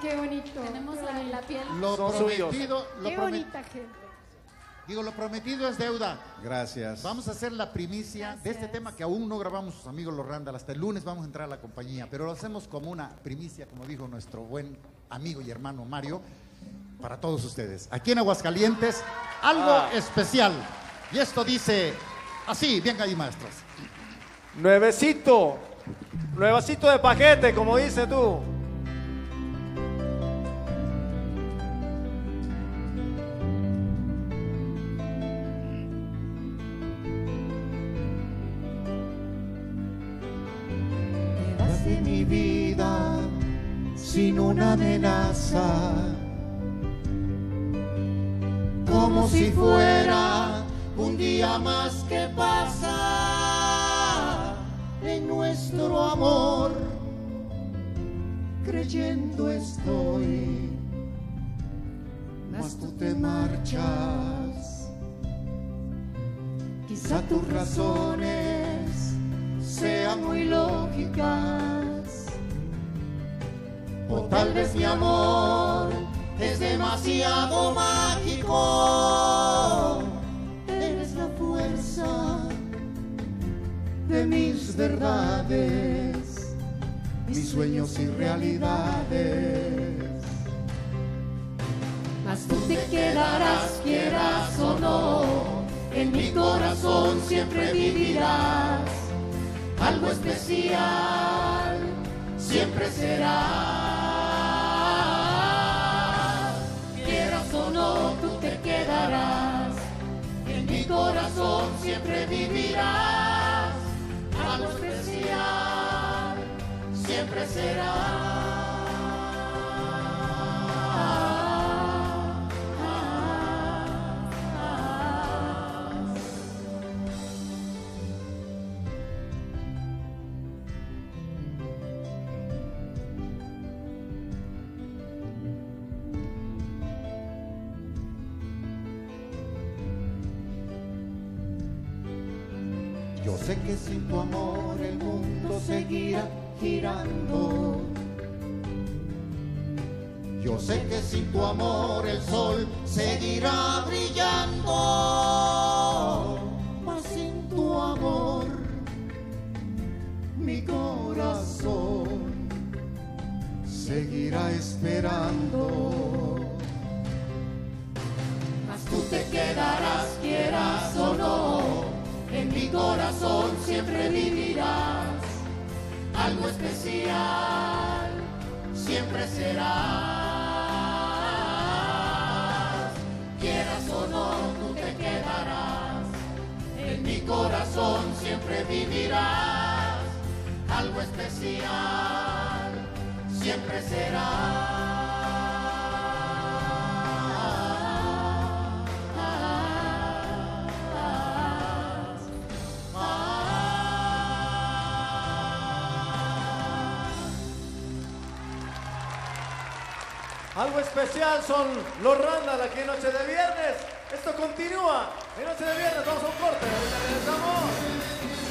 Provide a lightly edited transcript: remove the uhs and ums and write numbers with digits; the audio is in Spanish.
qué bonito. Tenemos la piel. Lo prometido, Qué bonita gente. Digo, lo prometido es deuda. Gracias. Vamos a hacer la primicia de este tema que aún no grabamos sus amigos los Randall. Hasta el lunes vamos a entrar a la compañía, pero lo hacemos como una primicia, como dijo nuestro buen amigo y hermano Mario, para todos ustedes. Aquí en Aguascalientes, algo especial. Y esto dice así, bien ahí, maestros. Nuevecito de paquete, como dices tú. Te vas de mi vida sin una amenaza, como si fuera un día más que pasa en nuestro amor. Creyendo estoy, mas tú te marchas. Quizá tus razones sean muy lógicas, o tal vez mi amor es demasiado mágico. Eres la fuerza de mis verdades, mis sueños y realidades. Mas tú te quedarás, quieras o no, en mi corazón siempre vivirás. Algo especial siempre será. Quieras o no, tú te quedarás, en mi corazón siempre vivirás. Algo especial siempre será. Yo sé que sin tu amor el mundo seguirá girando. Yo sé que sin tu amor el sol seguirá brillando. Mas sin tu amor mi corazón seguirá esperando. Mas tú te quedarás, quieras o no, en mi corazón siempre vivirás. Algo especial siempre serás. Quieras o no, tú te quedarás, en mi corazón siempre vivirás. Algo especial siempre serás. Algo especial son los Randall aquí en Noche de Viernes. Esto continúa en Noche de Viernes. Vamos a un corte. Ahorita regresamos.